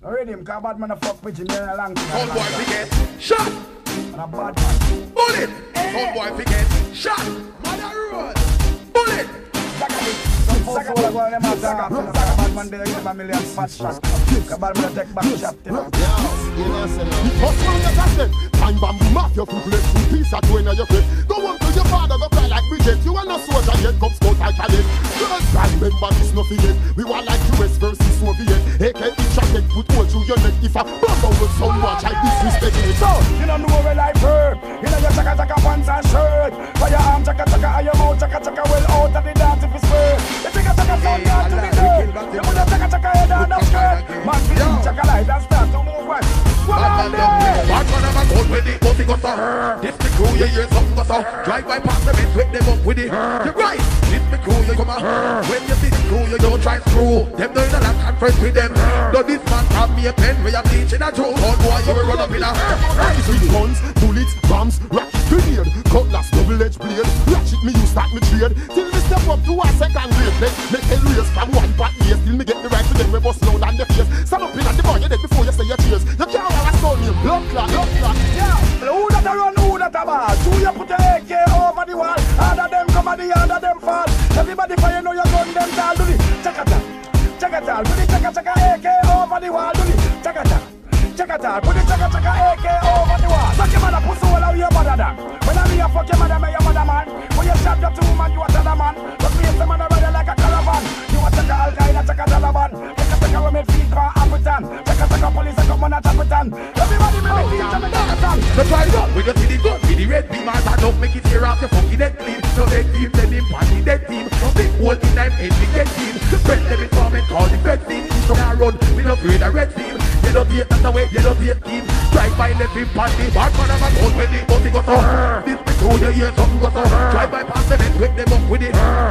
Already him, cause bad man a fuck with you in a long time. Sound boy forget shot. And a bad man. Bullet. Sound boy forget shot. Mother road. Bullet. Saka bad man there, give him a million fat shot. Cause bad man take back shot, you know. First man that I said, time bamboo mafia for play. Piece of doing on your face. Go on to your father, go cry like Bridget. You are not soldier yet, come scout like Khaled. Girls, I remember this nothing yet. We were like US versus Soviet. AK each jacket put all through your neck. If I bump out with so much, I disrespect it. So, you don't know where life hurt. You know your chaka chaka pants and shirt. For your arm chaka chaka and your mouth chaka chaka well out of the dance if it's fair. The chaka chaka sound down to the dirt. You put the chaka chaka head on the skirt. Man, feeling chaka light and start to move west. Bad man have a gun with it, but he got to this the crew, you hear something got to drive by past them and sweep them up with it. You're right, this the crew, you come on. When you see the crew, you don't try screw. Them know you're not conference with them. Though this man grab me a pen, we are bleaching a joke. Don't boy, you will run up in a Ice with guns, bullets, bombs, rocket grenade, cutlass, double-edged blade. Ratchet me, you start me trade. Till me step up to a second grade. Make a race from one part years. Till me get the right to them, we bust loud and the face. Stand up in at the bar, you dead before you say your cheers. You can't have a soul me, blood clot, blood clot. Yeah, who that a run, who that a ball? Two you put a AK over the wall. Under them come and the under them fall. Everybody fire know you gun them tall. Do the chakata, chakata. Do the chaka chaka AK over the wall. Do the chakata, chakata. Put the chaka chaka AK over the wall. Fuck your mother, pussy all out your mother dog. When I be a fuck your mother, me your mother man. When you shot up to woman, you a other man. But me and some man ride like a caravan. You a chaka Al-Qaeda, chaka Taliban. Chaka chaka we make feet for African. Chaka chaka police and come on a Tapitan. Everybody make me feel some Tapitan. So try it out, we just see the gun, with the red beam and that don't make it tear off your funky dead clean. So they team, then him party dead team. Big hole in them head, we get team. Spread them in farm and call the red team. So now run, we don't afraid of red team. You don't hate that the way, you don't hate team. Drive by left him party, bad man have a gun with the body got to this the crew, you hear something got to drive by past them and whip them up with it.